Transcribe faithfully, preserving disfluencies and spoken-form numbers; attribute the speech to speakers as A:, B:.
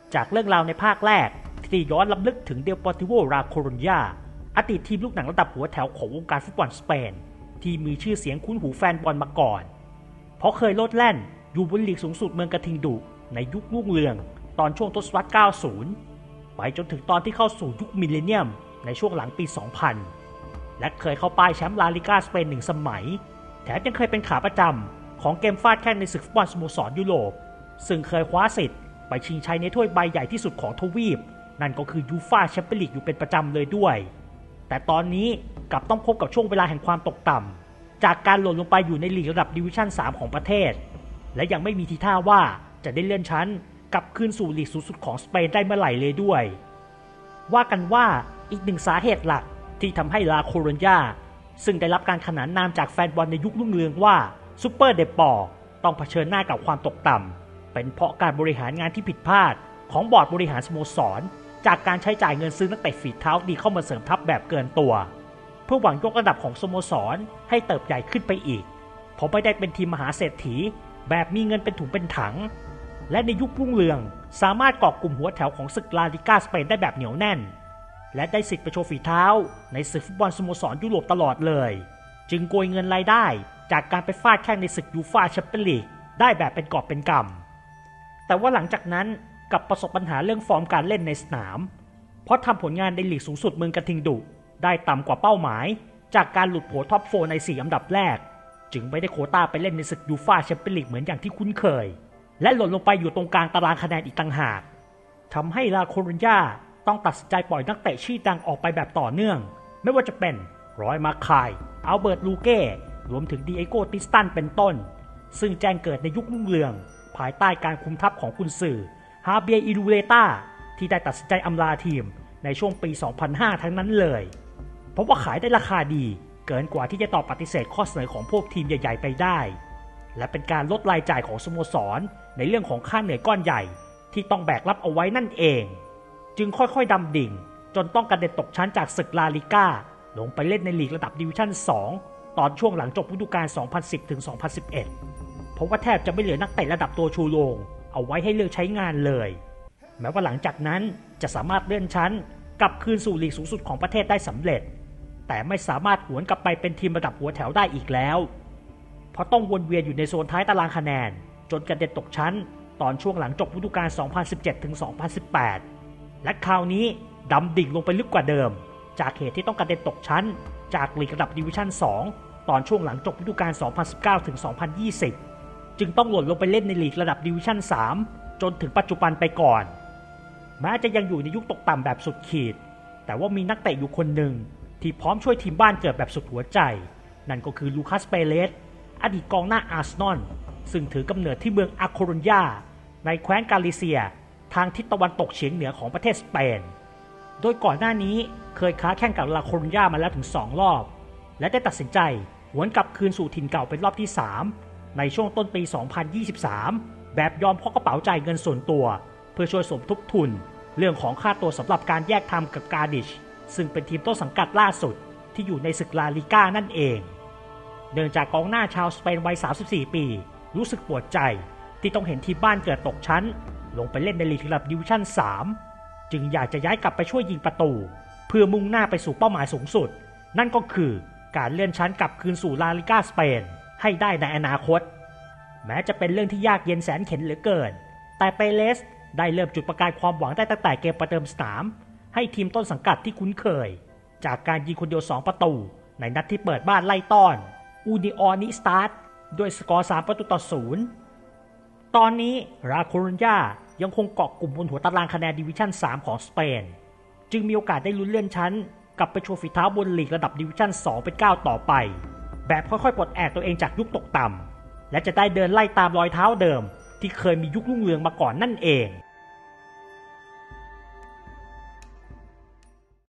A: จากเรื่องราวในภาคแรกที่ย้อนล้ำลึกถึงเดลปอร์ติโวราโคโรญญาอดีตทีมลูกหนังระดับหัวแถวของวงการฟุตบอลสเปนที่มีชื่อเสียงคุ้นหูแฟนบอลมาก่อนเพราะเคยโลดแล่นอยู่บนลีกสูงสุดเมืองกระทิงดุในยุครุ่งเรืองตอนช่วงทศวรรษ เก้าสิบ ไปจนถึงตอนที่เข้าสู่ยุคมิลเลนเนียมในช่วงหลังปี สองพัน และเคยเข้าป้ายแชมป์ลาลิก้าสเปนหนึ่งสมัยแถมยังเคยเป็นขาประจำของเกมฟาดแข้งในศึกฟุตบอลสโมสรยุโรปซึ่งเคยคว้าสิทธิ์ไปชิงชัยในถ้วยใบใหญ่ที่สุดของทวีปนั่นก็คือยูฟ่าแชมเปี้ยนลีกอยู่เป็นประจำเลยด้วยแต่ตอนนี้กลับต้องพบกับช่วงเวลาแห่งความตกต่ำจากการหล่นลงไปอยู่ในลีกระดับดิวิชั่นสามของประเทศและยังไม่มีทีท่าว่าจะได้เลื่อนชั้นกลับคืนสู่ลีกสูงสุดของสเปนได้เมื่อไหร่เลยด้วยว่ากันว่าอีกหนึ่งสาเหตุหลักที่ทำให้ลาโคโรญญาซึ่งได้รับการขนานนามจากแฟนบอลในยุครุ่งเรืองว่าซูเปอร์เดปอร์ต้องเผชิญหน้ากับความตกต่ำเป็นเพราะการบริหารงานที่ผิดพลาดของบอร์ดบริหารสโมสรจากการใช้จ่ายเงินซื้อนักเตะฝีเท้าดีเข้ามาเสริมทัพแบบเกินตัวเพื่อหวังยกระดับของสโมสรให้เติบใหญ่ขึ้นไปอีกเพราะไม่ได้เป็นทีมมหาเศรษฐีแบบมีเงินเป็นถุงเป็นถังและในยุครุ่งเรืองสามารถเกาะกลุ่มหัวแถวของศึกลาลิก้าสเปนได้แบบเหนียวแน่นและได้สิทธิ์ไปโชว์ฝีเท้าในศึกฟุตบอลสโมสรยุโรปตลอดเลยจึงโกยเงินรายได้จากการไปฟาดแข้งในศึกยูฟ่าแชมเปี้ยนลีกได้แบบเป็นกอบเป็นกำแต่ว่าหลังจากนั้นกลับประสบปัญหาเรื่องฟอร์มการเล่นในสนามเพราะทำผลงานในลีกสูงสุดเมืองกระทิงดุได้ต่ำกว่าเป้าหมายจากการหลุดโผท็อปโฟร์ในสี่อันดับแรกจึงไม่ได้โควต้าไปเล่นในศึกยูฟ่าแชมเปี้ยนลีกเหมือนอย่างที่คุ้นเคยและหล่นลงไปอยู่ตรงกลางตารางคะแนนอีกต่างหากทำให้ลาโคโรญญาต้องตัดสินใจปล่อยนักเตะชื่อดังออกไปแบบต่อเนื่องไม่ว่าจะเป็นรอยมาคายอัลเบิร์ตลูเก้รวมถึงดิเอโกติสตันเป็นต้นซึ่งแจ้งเกิดในยุครุ่งเรืองภายใต้การคุมทัพของกุนซือฮาเบียอิรูเลต้าที่ได้ตัดสินใจอำลาทีมในช่วงปี สองพันห้า ทั้งนั้นเลยเพราะว่าขายได้ราคาดีเกินกว่าที่จะตอบปฏิเสธข้อเสนอของพวกทีมใหญ่ๆไปได้และเป็นการลดรายจ่ายของสโมสรในเรื่องของค่าเหนื่อยก้อนใหญ่ที่ต้องแบกรับเอาไว้นั่นเองจึงค่อยๆดำดิ่งจนต้องกระเด็นตกชั้นจากศึกลาลิก้าลงไปเล่นในลีกระดับดิวิชั่นสองตอนช่วงหลังจบฤดูกาล สองพันสิบถึงสองพันสิบเอ็ด เพราะว่าแทบจะไม่เหลือนักเตะระดับตัวชูโรงเอาไว้ให้เลือกใช้งานเลยแม้ว่าหลังจากนั้นจะสามารถเลื่อนชั้นกลับคืนสู่ลีกสูงสุดของประเทศได้สำเร็จแต่ไม่สามารถหวนกลับไปเป็นทีมระดับหัวแถวได้อีกแล้วเพราะต้องวนเวียนอยู่ในโซนท้ายตารางคะแนนจนกระเด็นตกชั้นตอนช่วงหลังจบฤดูกาล สองพันสิบเจ็ดถึงสองพันสิบแปด และคราวนี้ดำดิ่งลงไปลึกกว่าเดิมจากเหตุที่ต้องกระเด็นตกชั้นจากลีกระดับดิวิชั่นสองตอนช่วงหลังจบฤดูกาล สองพันสิบเก้าถึงสองพันยี่สิบ จึงต้องหล่นลงไปเล่นในลีกระดับดิวิชั่นสามจนถึงปัจจุบันไปก่อนแม้จะยังอยู่ในยุคตกต่ำแบบสุดขีดแต่ว่ามีนักเตะอยู่คนหนึ่งที่พร้อมช่วยทีมบ้านเกิดแบบสุดหัวใจนั่นก็คือลูคัสเปเลสอดีตกองหน้าอาร์เซนอลซึ่งถือกำเนิดที่เมืองอาโคโรญญาในแคว้นกาลิเซียทางทิศตะวันตกเฉียงเหนือของประเทศสเปนโดยก่อนหน้านี้เคยค้าแข่งกับลาโคโรญญามาแล้วถึงสองรอบและได้ตัดสินใจหวนกลับคืนสู่ถิ่นเก่าเป็นรอบที่สามในช่วงต้นปี สองพันยี่สิบสาม แบบยอมพกกระเป๋าจ่ายเงินส่วนตัวเพื่อช่วยสมทบทุนเรื่องของค่าตัวสำหรับการแยกทำกับกาดิชซึ่งเป็นทีมต้นสังกัดล่าสุดที่อยู่ในศึกลาลิก้านั่นเองเนื่องจากกองหน้าชาวสเปนวัยสามสิบสี่ปีรู้สึกปวดใจที่ต้องเห็นทีมบ้านเกิดตกชั้นลงไปเล่นในลีกระดับดิวิชั่นสามจึงอยากจะย้ายกลับไปช่วยยิงประตูเพื่อมุ่งหน้าไปสู่เป้าหมายสูงสุดนั่นก็คือการเลื่อนชั้นกลับคืนสู่ลาลิก้าสเปนให้ได้ในอนาคตแม้จะเป็นเรื่องที่ยากเย็นแสนเข็ญเหลือเกินแต่เปเลสได้เริ่มจุดประกายความหวังได้ตั้งแต่เกมประเดิมสนามให้ทีมต้นสังกัดที่คุ้นเคยจากการยิงคนเดียวสองประตูในนัดที่เปิดบ้านไล่ต้อนอูนิออนิสตาร์ด้วยสกอร์สามประตูต่อศูนย์ตอนนี้ราโคโรญญายังคงเกาะกลุ่มบนหัวตารางคะแนนดิวิชั่นสามของสเปนจึงมีโอกาสได้ลุ้นเลื่อนชั้นกลับไปโชว์ฝีเท้าบนลีกระดับดิวิชั่นสองเป็นก้าวต่อไปแบบค่อยๆปลดแอกตัวเองจากยุคตกต่ำและจะได้เดินไล่ตามรอยเท้าเดิมที่เคยมียุครุ่งเรืองมาก่อนนั่นเอง